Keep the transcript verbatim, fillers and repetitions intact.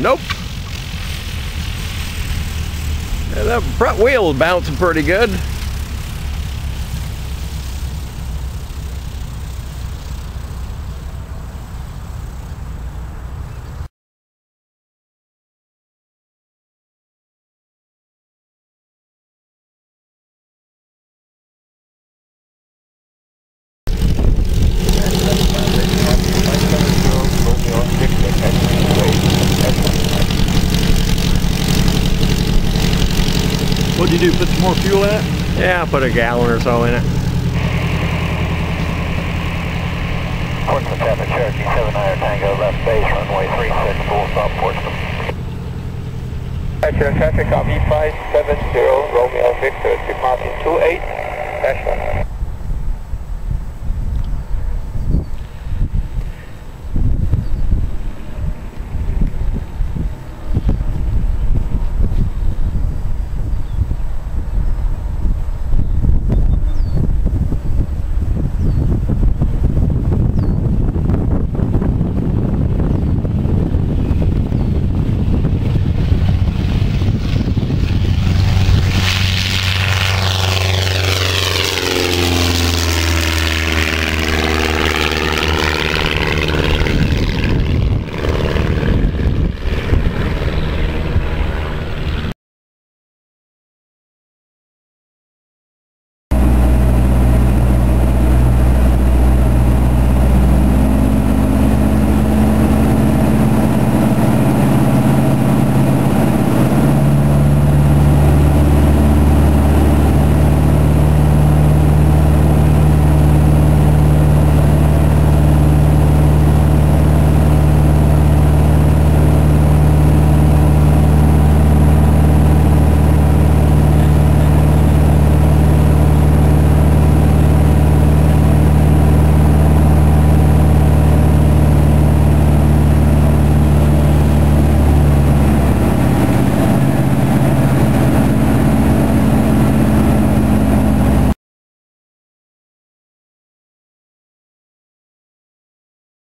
Nope. Yeah, that front wheel is bouncing pretty good. What'd you do, put some more fuel in it? Yeah, put a gallon or so in it. Portsmouth traffic, Cherokee seven nine Tango, left base, runway three six four, stop Portsmouth. Cherokee traffic, copy five seven zero, Romeo Victor, departing two eight, dash one.